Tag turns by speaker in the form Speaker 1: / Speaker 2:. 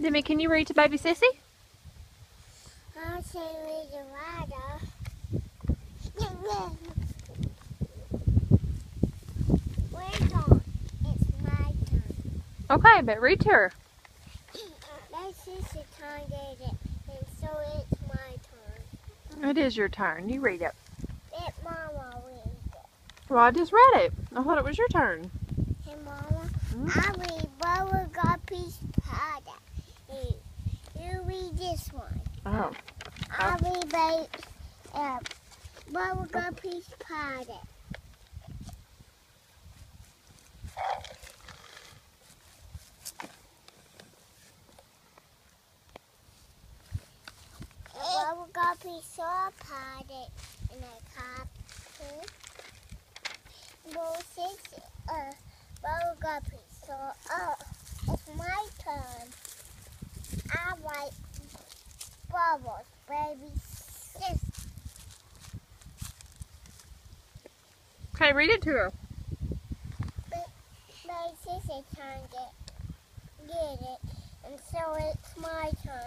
Speaker 1: Demi, can you read to baby Sissy?
Speaker 2: I'll say read the rider. Where's on? It's my turn.
Speaker 1: Okay, but read to her.
Speaker 2: That's Sissy's turn, did it? And so it's my turn.
Speaker 1: It is your turn. You read it.
Speaker 2: Let Mama read it.
Speaker 1: Well, I just read it. I thought it was your turn.
Speaker 2: Hey, Mama, I read Bubblegum Peach Powder. You read this one.
Speaker 1: Oh.
Speaker 2: I read Bubblegum Peach Powder. Bubblegum Peach Powder in a cup. Bubblegum Peach. It's my turn. I write bubbles, baby sis.
Speaker 1: Okay, read it to her.
Speaker 2: My sister's turn to get it, and so it's my turn.